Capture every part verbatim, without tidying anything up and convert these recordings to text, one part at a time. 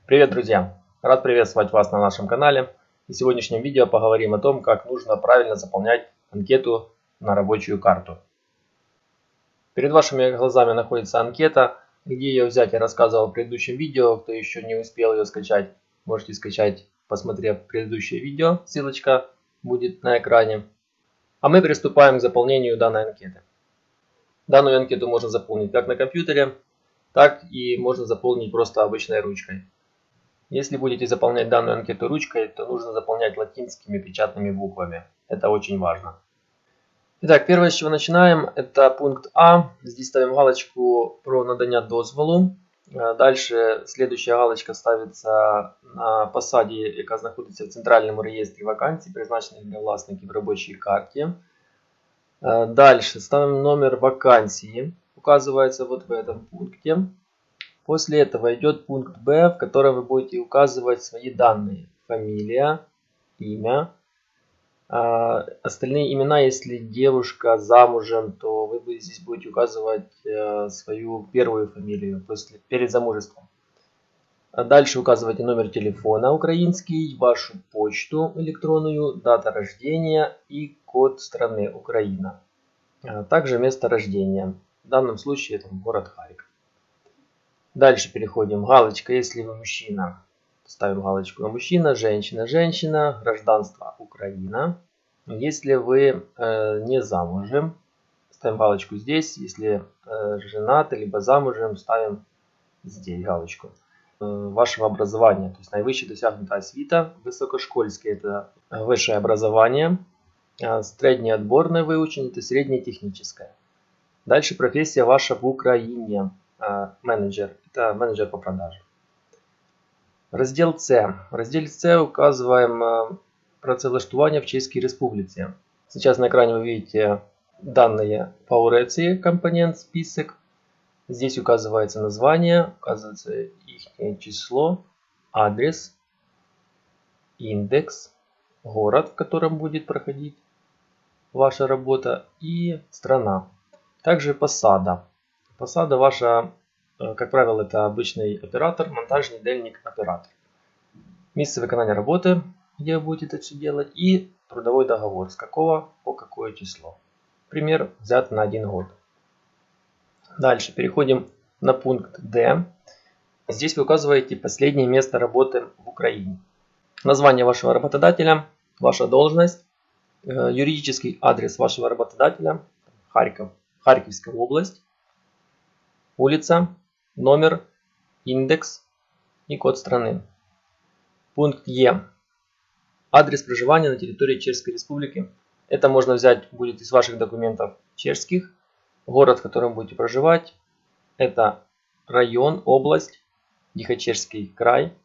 Привет, друзья! Рад приветствовать вас на нашем канале. И в сегодняшнем видео поговорим о том, как нужно правильно заполнять анкету на рабочую карту. Перед вашими глазами находится анкета. Где ее взять, я рассказывал в предыдущем видео. Кто еще не успел ее скачать, можете скачать, посмотрев предыдущее видео. Ссылочка будет на экране. А мы приступаем к заполнению данной анкеты. Данную анкету можно заполнить как на компьютере, так и можно заполнить просто обычной ручкой. Если будете заполнять данную анкету ручкой, то нужно заполнять латинскими печатными буквами. Это очень важно. Итак, первое, с чего начинаем, это пункт А. Здесь ставим галочку про надання дозволу. Дальше следующая галочка ставится на посаді, яка знаходиться в центральному реєстрі вакансій, призначених для власників робочої карті. Дальше ставим номер вакансии, указывается вот в этом пункте. После этого идет пункт Б, в котором вы будете указывать свои данные. Фамилия, имя. А остальные имена, если девушка замужем, то вы здесь будете указывать свою первую фамилию после, перед замужеством. А дальше указывайте номер телефона украинский, вашу почту электронную, дата рождения и код страны Украина. А также место рождения. В данном случае это город Харьков. Дальше переходим. Галочка, если вы мужчина, ставим галочку на мужчина, женщина, женщина, гражданство Украина. Если вы э, не замужем, ставим галочку здесь. Если э, женаты, либо замужем, ставим здесь галочку. Э, вашего образования, то есть наивысшее досягнута освіта, высокошкольское это высшее образование, э, среднее отборное выучение, это среднее техническое. Дальше профессия ваша в Украине. Менеджер. Это менеджер по продаже. Раздел С. В разделе С указываем працевлаштування в Чеській Республиці. Сейчас на экране вы видите данные по Уреции, компонент, список. Здесь указывается название, указывается их число, адрес, индекс, город, в котором будет проходить ваша работа и страна. Также посада. Посада ваша, как правило, это обычный оператор, монтажный дельник оператор. Место выполнения работы, где вы будете это все делать, и трудовой договор, с какого по какое число. Пример взят на один год. Дальше переходим на пункт Д. Здесь вы указываете последнее место работы в Украине. Название вашего работодателя, ваша должность, юридический адрес вашего работодателя, Харьков, Харьковская область. Улица, номер, индекс и код страны. Пункт Е. Адрес проживания на территории Чешской Республики. Это можно взять будет из ваших документов чешских. Город, в котором будете проживать. Это район, область, Дихачешский край.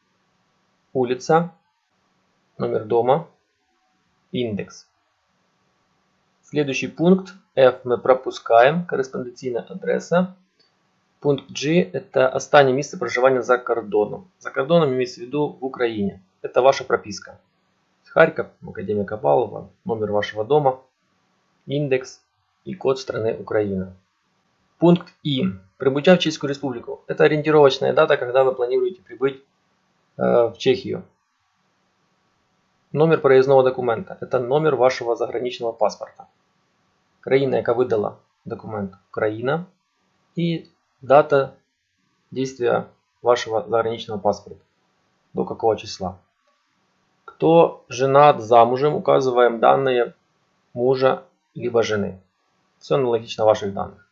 Улица, номер дома, индекс. Следующий пункт F мы пропускаем. Корреспонденційна адреса. Пункт G – это останнє місце проживання за кордоном. За кордоном имеется в виду в Украине. Это ваша прописка. Харьков, Академика Павлова, номер вашего дома, индекс и код страны Украина. Пункт И. Прибытие в Чешскую Республику. Это ориентировочная дата, когда вы планируете прибыть э, в Чехию. Номер проездного документа. Это номер вашего заграничного паспорта. Країна, яка видала документ, Украина. И дата действия вашего заграничного паспорта. До какого числа. Кто женат, замужем, указываем данные мужа либо жены. Все аналогично ваших данных.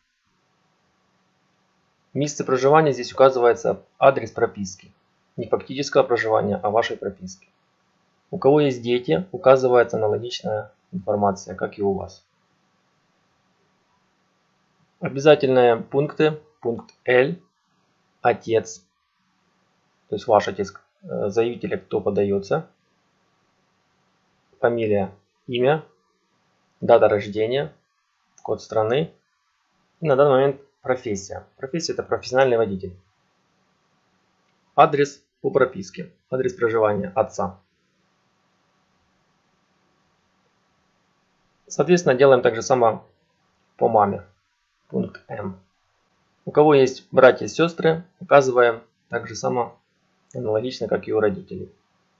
Место проживания здесь указывается адрес прописки. Не фактического проживания, а вашей прописки. У кого есть дети, указывается аналогичная информация, как и у вас. Обязательные пункты. Пункт Л. Отец. То есть ваш отец заявителя, кто подается. Фамилия, имя, дата рождения, код страны. И на данный момент профессия. Профессия – это профессиональный водитель. Адрес по прописке. Адрес проживания отца. Соответственно, делаем так же само по маме. Пункт М. У кого есть братья и сестры, указываем так же само аналогично как и у родителей.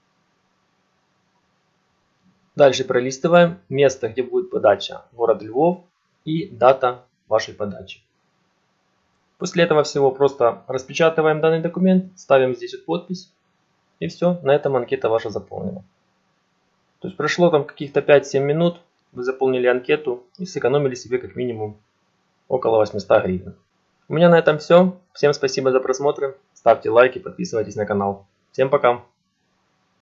Дальше пролистываем место, где будет подача, город Львов и дата вашей подачи. После этого всего просто распечатываем данный документ, ставим здесь вот подпись, и все, на этом анкета ваша заполнена. То есть прошло там каких-то пять-семь минут, вы заполнили анкету и сэкономили себе как минимум около восьмисот гривен. У меня на этом все. Всем спасибо за просмотр, ставьте лайки, подписывайтесь на канал. Всем пока!